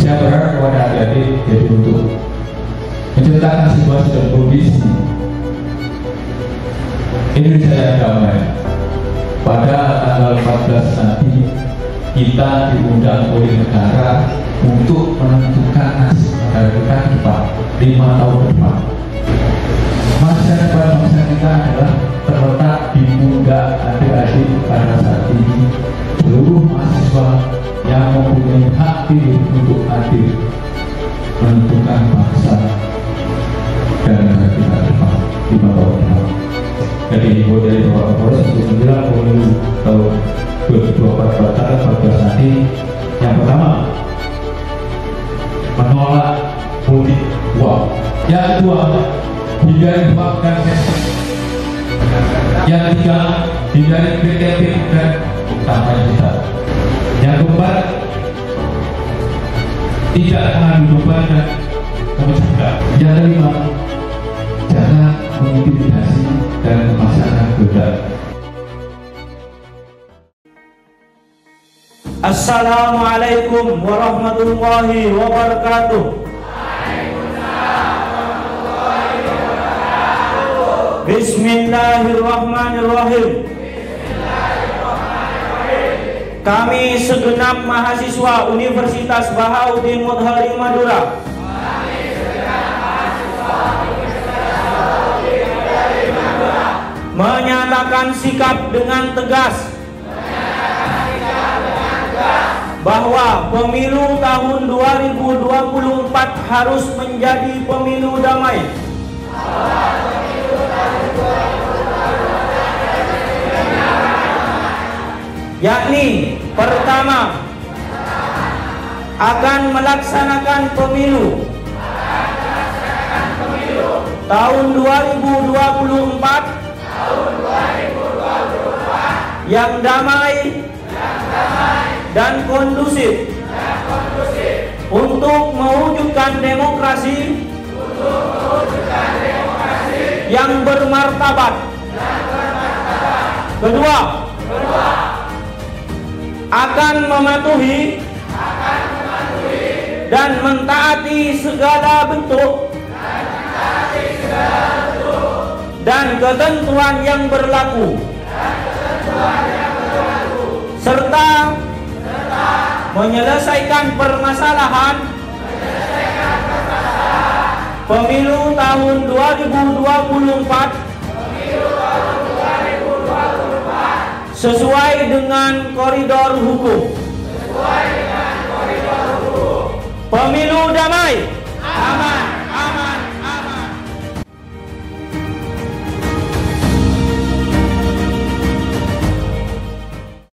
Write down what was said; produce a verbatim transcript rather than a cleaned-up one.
Saya berharap kepada adik-adik jadi untuk menciptakan situasi dan kondisi Indonesia yang damai. Pada tanggal empat belas nanti kita diundang oleh negara untuk menentukan nasib negara kita ke depan lima tahun ke depan. Masa depan bangsa kita adalah terletak di pundak adik-adik pada saat ini. Seluruh mahasiswa yang mempunyai hak pilih untuk hadir menentukan bangsa dan negara kita ke depan lima tahun ke depan. Jadi himbau dari Bapak Kapolres untuk menjelang pemilu tahun dua ribu dua puluh empat tanggal empat belas nanti, yang pertama menolak politik uang, yang kedua hindari hoax dan fitnah, yang ketiga hindari kritik dan kampanye hitam, yang keempat tidak mengadu domba dan memecahkan, yang kelima jangan mengintimidasi dan memaksakan kehendak. Assalamualaikum warahmatullahi wabarakatuh. Bismillahirrahmanirrahim. Kami segenap mahasiswa Universitas Bahauddin Muthallim Madura menyatakan sikap dengan tegas bahwa pemilu tahun dua ribu dua puluh empat harus menjadi pemilu damai. Yakni pertama, akan melaksanakan pemilu tahun dua ribu dua puluh empat yang damai dan kondusif untuk mewujudkan demokrasi yang bermartabat. Kedua, akan mematuhi dan mentaati segala bentuk dan ketentuan yang berlaku, serta menyelesaikan permasalahan pemilu tahun dua ribu dua puluh empat sesuai dengan koridor hukum. Pemilu damai, aman, aman, aman.